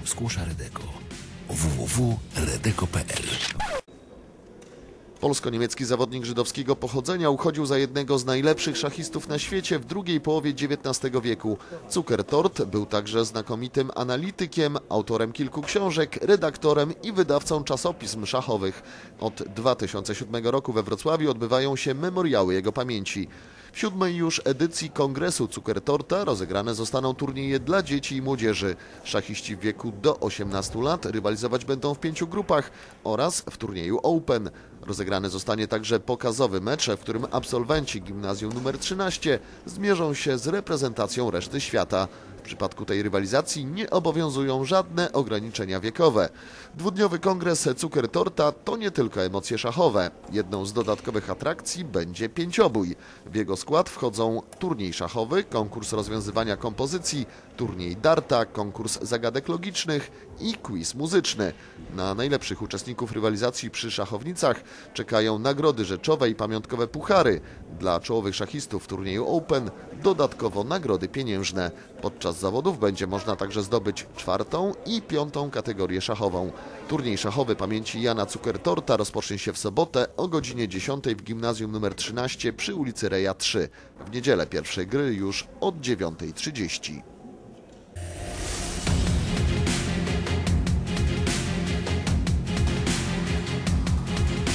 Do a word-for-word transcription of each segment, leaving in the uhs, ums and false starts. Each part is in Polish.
Skłosza Redeko. w w w kropka redeko kropka p l. Polsko-niemiecki zawodnik żydowskiego pochodzenia uchodził za jednego z najlepszych szachistów na świecie w drugiej połowie dziewiętnastego wieku. Zukertort był także znakomitym analitykiem, autorem kilku książek, redaktorem i wydawcą czasopism szachowych. Od dwa tysiące siódmego roku we Wrocławiu odbywają się memoriały jego pamięci. W siódmej już edycji Kongresu Zukertorta rozegrane zostaną turnieje dla dzieci i młodzieży. Szachiści w wieku do osiemnastu lat rywalizować będą w pięciu grupach oraz w turnieju Open. Rozegrany zostanie także pokazowy mecz, w którym absolwenci gimnazjum numer trzynaście zmierzą się z reprezentacją reszty świata. W przypadku tej rywalizacji nie obowiązują żadne ograniczenia wiekowe. Dwudniowy kongres Zukertorta to nie tylko emocje szachowe. Jedną z dodatkowych atrakcji będzie pięciobój. W jego skład wchodzą turniej szachowy, konkurs rozwiązywania kompozycji, turniej darta, konkurs zagadek logicznych i quiz muzyczny. Na najlepszych uczestników rywalizacji przy szachownicach czekają nagrody rzeczowe i pamiątkowe puchary. Dla czołowych szachistów w turnieju Open dodatkowo nagrody pieniężne. Podczas zawodów będzie można także zdobyć czwartą i piątą kategorię szachową. Turniej szachowy pamięci Jana Zukertorta rozpocznie się w sobotę o godzinie dziesiątej w gimnazjum numer trzynaście przy ulicy Reja trzy. W niedzielę pierwsze gry już od dziewiątej trzydzieści.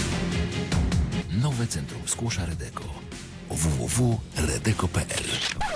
Nowe Centrum Skłosza Redeko. w w w kropka redeko kropka p l.